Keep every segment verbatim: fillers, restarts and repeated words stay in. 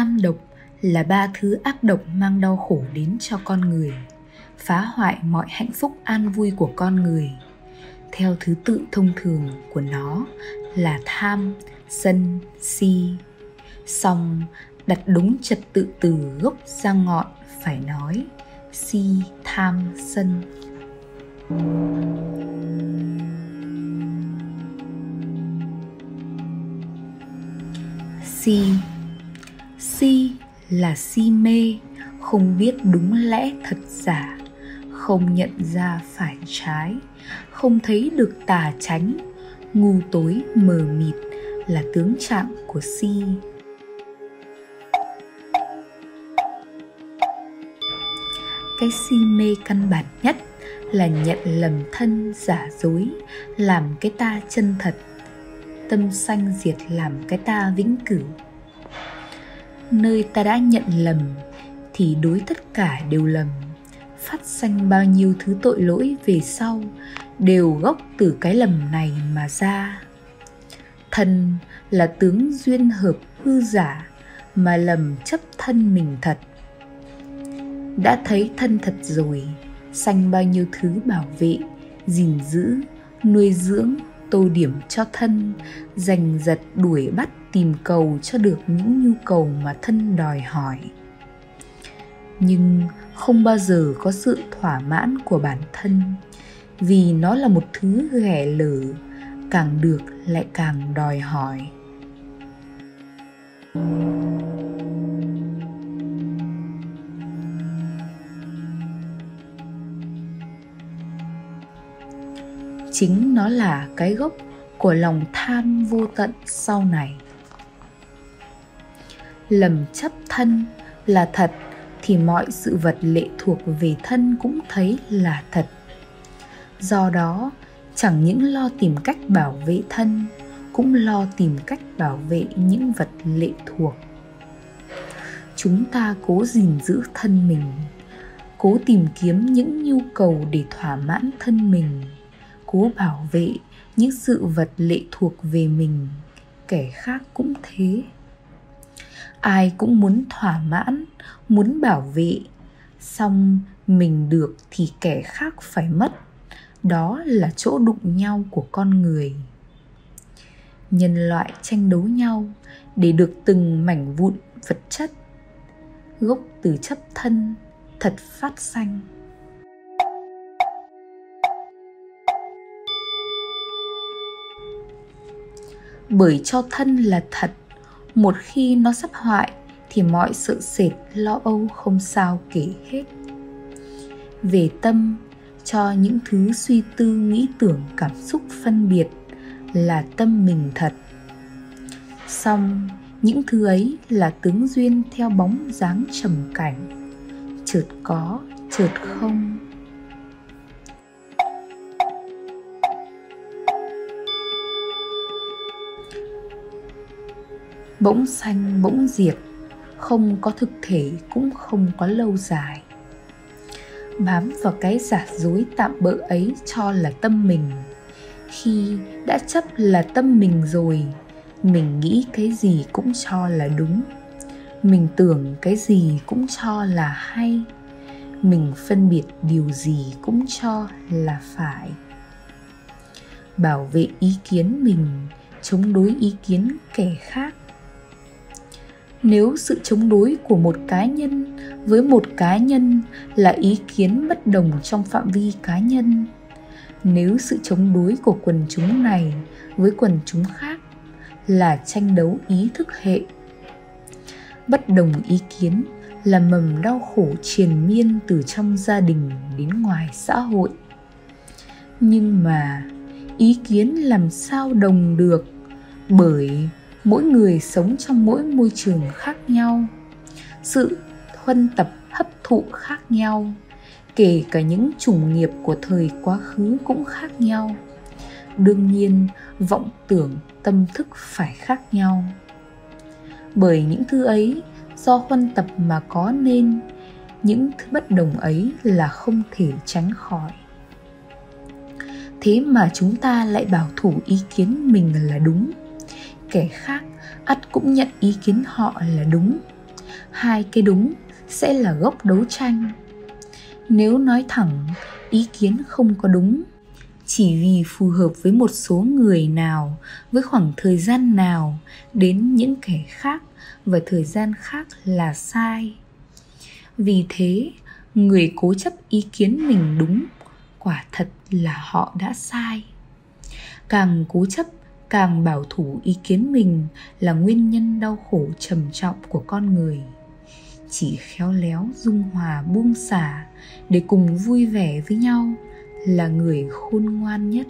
tham độc là ba thứ ác độc mang đau khổ đến cho con người, phá hoại mọi hạnh phúc an vui của con người. Theo thứ tự thông thường của nó là tham, sân, si. Song đặt đúng trật tự từ gốc ra ngọn phải nói si, tham, sân. Si. Si là si mê, không biết đúng lẽ thật giả, không nhận ra phải trái, không thấy được tà chánh, ngu tối mờ mịt là tướng trạng của si. Cái si mê căn bản nhất là nhận lầm thân giả dối, làm cái ta chân thật, tâm sanh diệt làm cái ta vĩnh cửu. Nơi ta đã nhận lầm thì đối tất cả đều lầm, phát sanh bao nhiêu thứ tội lỗi về sau đều gốc từ cái lầm này mà ra. Thân là tướng duyên hợp hư giả, mà lầm chấp thân mình thật. Đã thấy thân thật rồi, sanh bao nhiêu thứ bảo vệ, gìn giữ, nuôi dưỡng, tô điểm cho thân, giành giật đuổi bắt tìm cầu cho được những nhu cầu mà thân đòi hỏi. Nhưng không bao giờ có sự thỏa mãn của bản thân, vì nó là một thứ ghẻ lở, càng được lại càng đòi hỏi. Chính nó là cái gốc của lòng tham vô tận sau này. Lầm chấp thân là thật thì mọi sự vật lệ thuộc về thân cũng thấy là thật. Do đó, chẳng những lo tìm cách bảo vệ thân, cũng lo tìm cách bảo vệ những vật lệ thuộc. Chúng ta cố gìn giữ thân mình, cố tìm kiếm những nhu cầu để thỏa mãn thân mình, cố bảo vệ những sự vật lệ thuộc về mình, kẻ khác cũng thế. Ai cũng muốn thỏa mãn, muốn bảo vệ, song mình được thì kẻ khác phải mất. Đó là chỗ đụng nhau của con người. Nhân loại tranh đấu nhau để được từng mảnh vụn vật chất, gốc từ chấp thân thật phát sanh. Bởi cho thân là thật, một khi nó sắp hoại thì mọi sợ sệt lo âu không sao kể hết. Về tâm, cho những thứ suy tư nghĩ tưởng cảm xúc phân biệt là tâm mình thật. Song những thứ ấy là tướng duyên theo bóng dáng trầm cảnh, chợt có chợt không. Bỗng sanh bỗng diệt, không có thực thể cũng không có lâu dài. Bám vào cái giả dối tạm bợ ấy cho là tâm mình. Khi đã chấp là tâm mình rồi, mình nghĩ cái gì cũng cho là đúng, mình tưởng cái gì cũng cho là hay, mình phân biệt điều gì cũng cho là phải. Bảo vệ ý kiến mình, chống đối ý kiến kẻ khác. Nếu sự chống đối của một cá nhân với một cá nhân là ý kiến bất đồng trong phạm vi cá nhân, nếu sự chống đối của quần chúng này với quần chúng khác là tranh đấu ý thức hệ, bất đồng ý kiến là mầm đau khổ triền miên từ trong gia đình đến ngoài xã hội. Nhưng mà ý kiến làm sao đồng được, bởi mỗi người sống trong mỗi môi trường khác nhau, sự huân tập hấp thụ khác nhau, kể cả những chủng nghiệp của thời quá khứ cũng khác nhau. Đương nhiên, vọng tưởng tâm thức phải khác nhau. Bởi những thứ ấy do huân tập mà có nên, những thứ bất đồng ấy là không thể tránh khỏi. Thế mà chúng ta lại bảo thủ ý kiến mình là đúng, kẻ khác ắt cũng nhận ý kiến họ là đúng. hai cái đúng sẽ là gốc đấu tranh. Nếu nói thẳng, ý kiến không có đúng, chỉ vì phù hợp với một số người nào, với khoảng thời gian nào, đến những kẻ khác và thời gian khác là sai. Vì thế, người cố chấp ý kiến mình đúng, quả thật là họ đã sai. Càng cố chấp, càng bảo thủ ý kiến mình là nguyên nhân đau khổ trầm trọng của con người. Chỉ khéo léo dung hòa buông xả để cùng vui vẻ với nhau là người khôn ngoan nhất.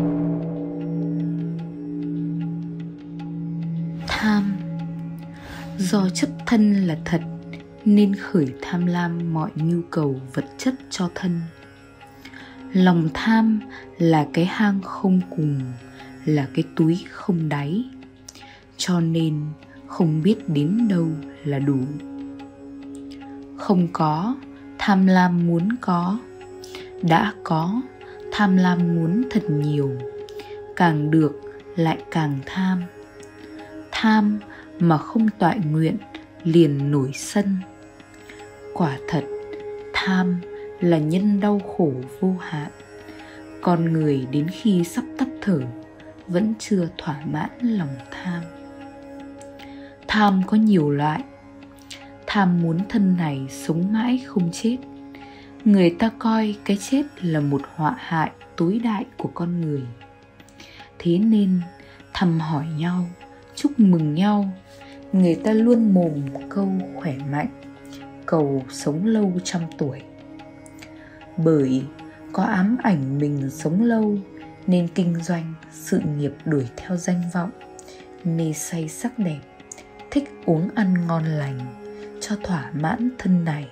Tham. Do chấp thân là thật nên khởi tham lam mọi nhu cầu vật chất cho thân. Lòng tham là cái hang không cùng, là cái túi không đáy, cho nên không biết đến đâu là đủ. Không có, tham lam muốn có. Đã có, tham lam muốn thật nhiều. Càng được lại càng tham. Tham mà không toại nguyện liền nổi sân. Quả thật, tham là nhân đau khổ vô hạn. Con người đến khi sắp tắt thở vẫn chưa thỏa mãn lòng tham. Tham có nhiều loại. Tham muốn thân này sống mãi không chết. Người ta coi cái chết là một họa hại tối đại của con người. Thế nên thăm hỏi nhau, chúc mừng nhau, người ta luôn mồm câu khỏe mạnh, cầu sống lâu trăm tuổi. Bởi có ám ảnh mình sống lâu nên kinh doanh, sự nghiệp đuổi theo danh vọng, mê say sắc đẹp, thích uống ăn ngon lành cho thỏa mãn thân này.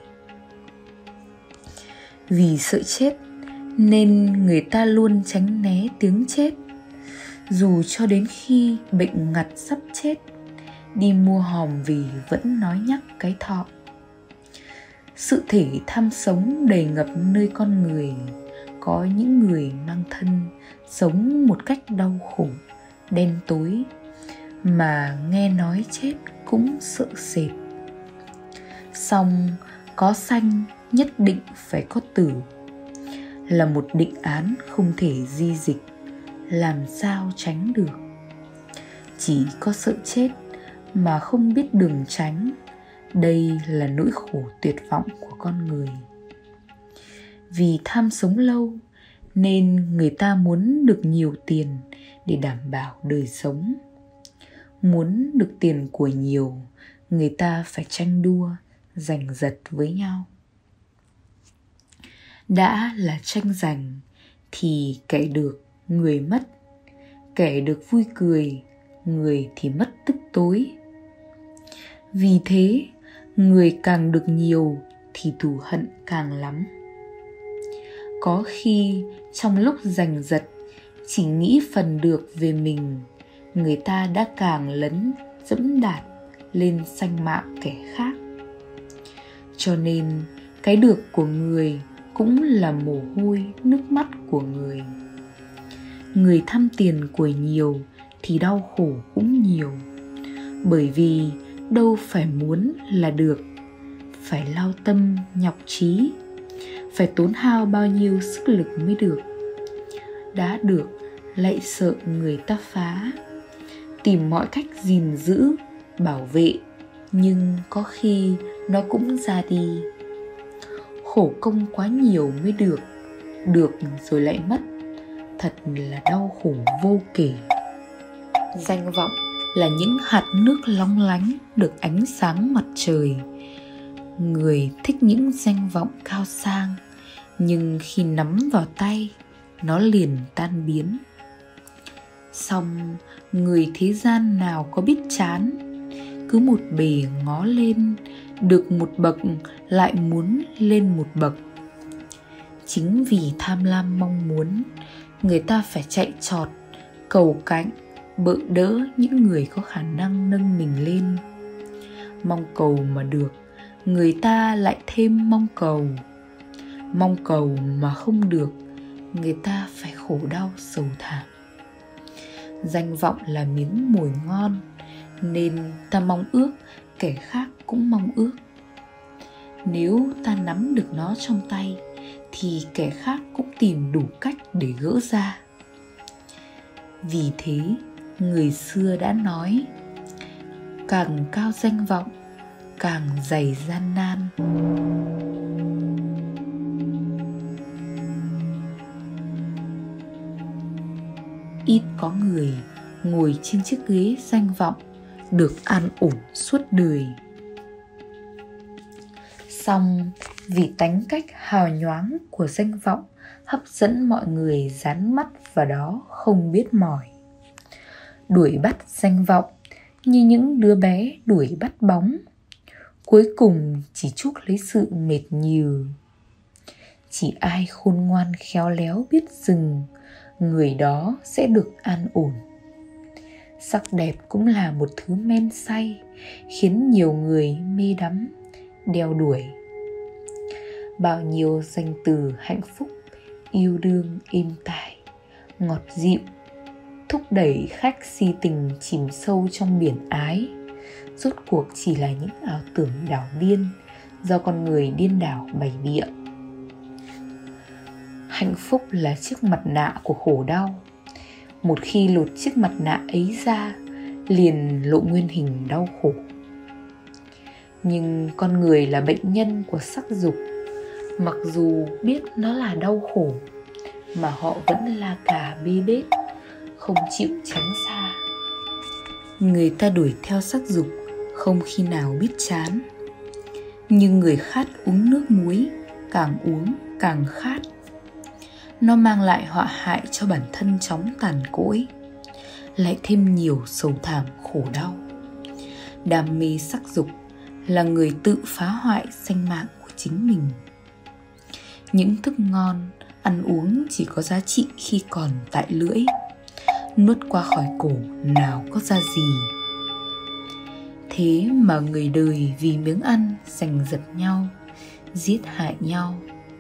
Vì sợ chết nên người ta luôn tránh né tiếng chết. Dù cho đến khi bệnh ngặt sắp chết, đi mua hòm vì vẫn nói nhắc cái thọ. Sự thể tham sống đầy ngập nơi con người. Có những người mang thân sống một cách đau khổ, đen tối, mà nghe nói chết cũng sợ sệt. Song có sanh nhất định phải có tử, là một định án không thể di dịch, làm sao tránh được. Chỉ có sợ chết mà không biết đường tránh, đây là nỗi khổ tuyệt vọng của con người. Vì tham sống lâu nên người ta muốn được nhiều tiền để đảm bảo đời sống. Muốn được tiền của nhiều, người ta phải tranh đua, giành giật với nhau. Đã là tranh giành thì kẻ được, người mất. Kẻ được vui cười, người thì mất tức tối. Vì thế, người càng được nhiều thì thù hận càng lắm. Có khi trong lúc giành giật, chỉ nghĩ phần được về mình, người ta đã càng lấn dẫm đạp lên sanh mạng kẻ khác. Cho nên cái được của người cũng là mồ hôi nước mắt của người. Người tham tiền của nhiều thì đau khổ cũng nhiều. Bởi vì đâu phải muốn là được, phải lao tâm nhọc trí, phải tốn hao bao nhiêu sức lực mới được. Đã được lại sợ người ta phá, tìm mọi cách gìn giữ, bảo vệ, nhưng có khi nó cũng ra đi. Khổ công quá nhiều mới được, được rồi lại mất, thật là đau khổ vô kể. Danh vọng là những hạt nước long lánh được ánh sáng mặt trời. Người thích những danh vọng cao sang, nhưng khi nắm vào tay, nó liền tan biến. Song người thế gian nào có biết chán, cứ một bề ngó lên, được một bậc lại muốn lên một bậc. Chính vì tham lam mong muốn, người ta phải chạy trọt, cầu cạnh, bợ đỡ những người có khả năng nâng mình lên. Mong cầu mà được, người ta lại thêm mong cầu. Mong cầu mà không được, người ta phải khổ đau sầu thảm. Danh vọng là miếng mồi ngon, nên ta mong ước kẻ khác cũng mong ước. Nếu ta nắm được nó trong tay thì kẻ khác cũng tìm đủ cách để gỡ ra. Vì thế, người xưa đã nói, càng cao danh vọng, càng dày gian nan. Ít có người ngồi trên chiếc ghế danh vọng được an ổn suốt đời. Song vì tánh cách hào nhoáng của danh vọng hấp dẫn mọi người dán mắt vào đó không biết mỏi. Đuổi bắt danh vọng như những đứa bé đuổi bắt bóng, cuối cùng chỉ chuốc lấy sự mệt nhừ. Chỉ ai khôn ngoan khéo léo biết dừng, người đó sẽ được an ổn. Sắc đẹp cũng là một thứ men say, khiến nhiều người mê đắm, đeo đuổi. Bao nhiêu danh từ hạnh phúc, yêu đương êm tai, ngọt dịu, thúc đẩy khách si tình chìm sâu trong biển ái, rốt cuộc chỉ là những ảo tưởng đảo điên do con người điên đảo bày bịa. Hạnh phúc là chiếc mặt nạ của khổ đau. Một khi lột chiếc mặt nạ ấy ra, liền lộ nguyên hình đau khổ. Nhưng con người là bệnh nhân của sắc dục. Mặc dù biết nó là đau khổ, mà họ vẫn la cà bê bết, không chịu tránh xa. Người ta đuổi theo sắc dục không khi nào biết chán. Nhưng người khát uống nước muối, càng uống càng khát. Nó mang lại họa hại cho bản thân chóng tàn cỗi, lại thêm nhiều sầu thảm khổ đau. Đam mê sắc dục là người tự phá hoại sinh mạng của chính mình. Những thức ngon, ăn uống chỉ có giá trị khi còn tại lưỡi, nuốt qua khỏi cổ nào có ra gì. Thế mà người đời vì miếng ăn giành giật nhau, giết hại nhau.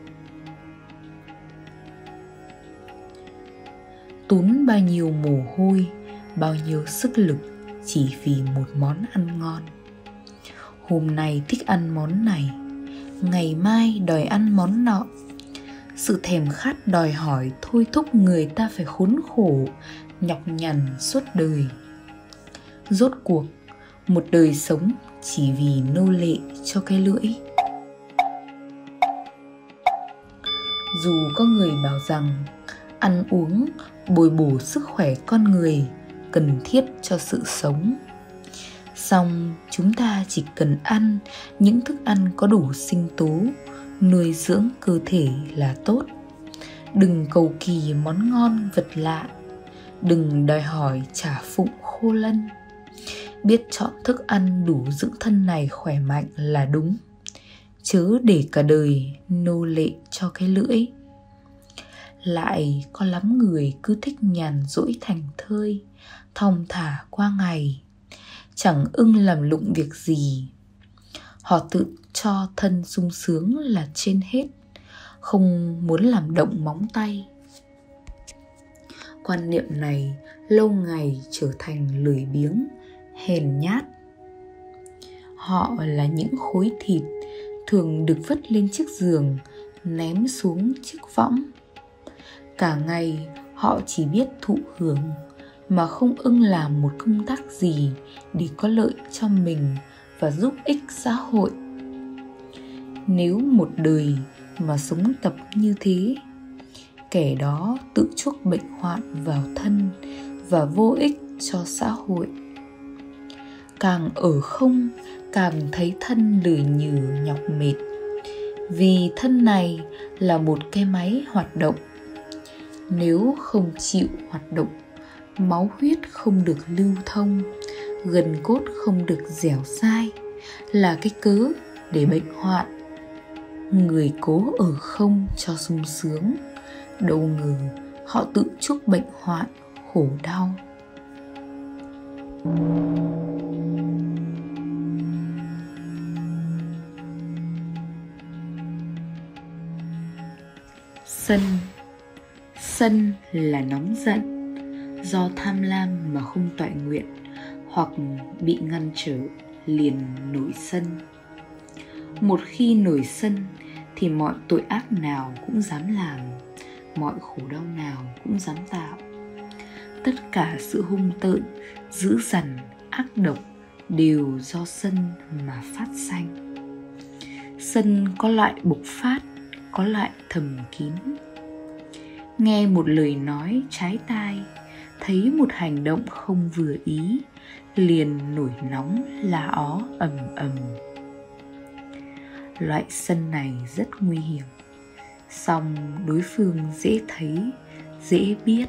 Tốn bao nhiêu mồ hôi, bao nhiêu sức lực chỉ vì một món ăn ngon. Hôm nay thích ăn món này, ngày mai đòi ăn món nọ. Sự thèm khát đòi hỏi thôi thúc người ta phải khốn khổ, nhọc nhằn suốt đời. Rốt cuộc, một đời sống chỉ vì nô lệ cho cái lưỡi. Dù có người bảo rằng ăn uống bồi bổ sức khỏe con người cần thiết cho sự sống, song chúng ta chỉ cần ăn những thức ăn có đủ sinh tố, nuôi dưỡng cơ thể là tốt. Đừng cầu kỳ món ngon vật lạ, đừng đòi hỏi trả phụng khô lân. Biết chọn thức ăn đủ dưỡng thân này khỏe mạnh là đúng, chớ để cả đời nô lệ cho cái lưỡi. Lại có lắm người cứ thích nhàn rỗi thành thơi, thong thả qua ngày, chẳng ưng làm lụng việc gì. Họ tự cho thân sung sướng là trên hết, không muốn làm động móng tay. Quan niệm này lâu ngày trở thành lười biếng, hèn nhát. Họ là những khối thịt thường được vứt lên chiếc giường, ném xuống chiếc võng. Cả ngày họ chỉ biết thụ hưởng, mà không ưng làm một công tác gì để có lợi cho mình và giúp ích xã hội. Nếu một đời mà sống tập như thế, kẻ đó tự chuốc bệnh hoạn vào thân và vô ích cho xã hội. Càng ở không, càng thấy thân lười nhừ nhọc mệt, vì thân này là một cái máy hoạt động. Nếu không chịu hoạt động, máu huyết không được lưu thông, gân cốt không được dẻo dai, là cái cớ để bệnh hoạn. Người cố ở không cho sung sướng, đâu ngờ họ tự chuốc bệnh hoạn khổ đau. Sân. Sân là nóng giận, do tham lam mà không toại nguyện, hoặc bị ngăn trở, liền nổi sân. Một khi nổi sân thì mọi tội ác nào cũng dám làm, mọi khổ đau nào cũng dám tạo. Tất cả sự hung tợn, dữ dằn, ác độc đều do sân mà phát sanh. Sân có loại bộc phát, có loại thầm kín. Nghe một lời nói trái tai, thấy một hành động không vừa ý, liền nổi nóng la ó ầm ầm. Loại sân này rất nguy hiểm, song đối phương dễ thấy, dễ biết.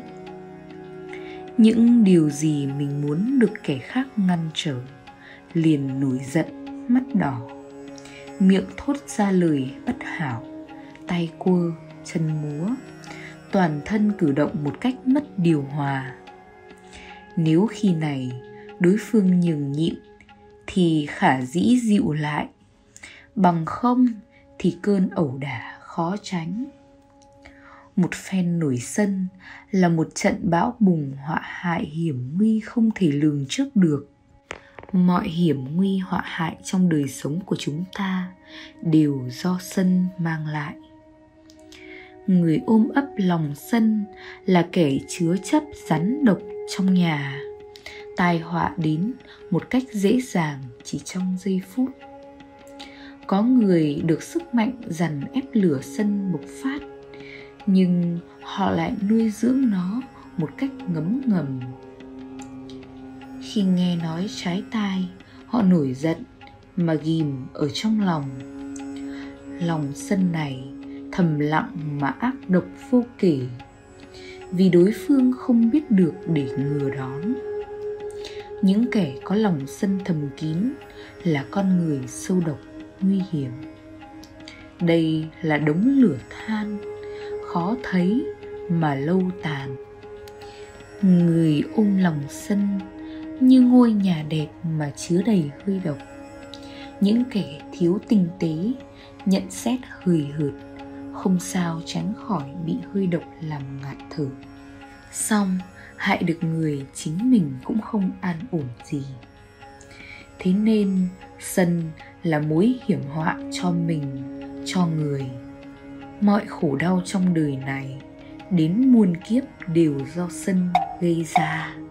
Những điều gì mình muốn được kẻ khác ngăn trở, liền nổi giận, mắt đỏ, miệng thốt ra lời bất hảo, tay quơ, chân múa, toàn thân cử động một cách mất điều hòa. Nếu khi này đối phương nhường nhịn thì khả dĩ dịu lại, bằng không thì cơn ẩu đả khó tránh. Một phen nổi sân là một trận bão bùng họa hại hiểm nguy không thể lường trước được. Mọi hiểm nguy họa hại trong đời sống của chúng ta đều do sân mang lại. Người ôm ấp lòng sân là kẻ chứa chấp rắn độc trong nhà, tai họa đến một cách dễ dàng chỉ trong giây phút. Có người được sức mạnh dằn ép lửa sân bộc phát, nhưng họ lại nuôi dưỡng nó một cách ngấm ngầm. Khi nghe nói trái tai, họ nổi giận mà ghìm ở trong lòng. Lòng sân này thầm lặng mà ác độc vô kể, vì đối phương không biết được để ngừa đón. Những kẻ có lòng sân thầm kín là con người sâu độc, nguy hiểm. Đây là đống lửa than, khó thấy mà lâu tàn. Người ôm lòng sân như ngôi nhà đẹp mà chứa đầy hơi độc. Những kẻ thiếu tinh tế, nhận xét hời hợt, không sao tránh khỏi bị hơi độc làm ngạt thở. Song hại được người, chính mình cũng không an ổn gì. Thế nên sân là mối hiểm họa cho mình, cho người. Mọi khổ đau trong đời này đến muôn kiếp đều do sân gây ra.